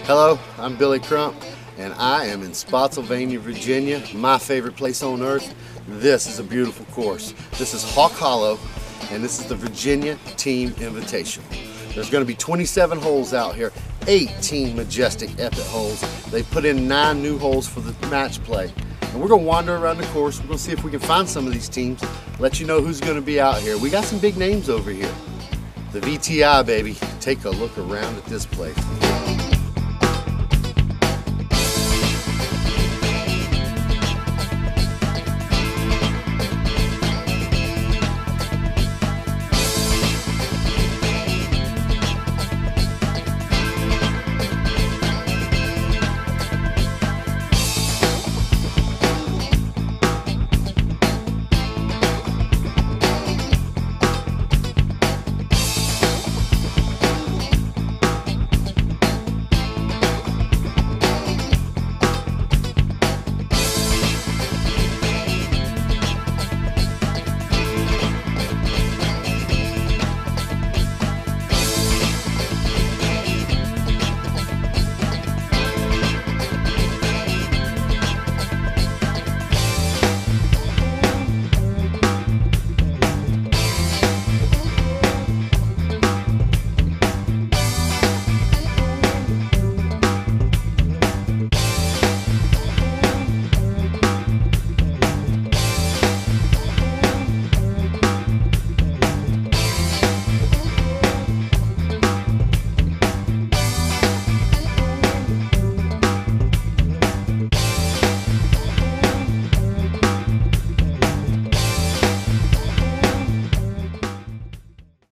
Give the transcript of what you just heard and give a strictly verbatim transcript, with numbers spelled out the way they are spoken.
Hello, I'm Billy Crump, and I am in Spotsylvania, Virginia, my favorite place on earth. This is a beautiful course. This is Hawk Hollow, and this is the Virginia Team Invitational. There's going to be twenty-seven holes out here, eighteen majestic epic holes. They put in nine new holes for the match play. And we're going to wander around the course. We're going to see if we can find some of these teams, let you know who's going to be out here. We got some big names over here. The V T I, baby. Take a look around at this place.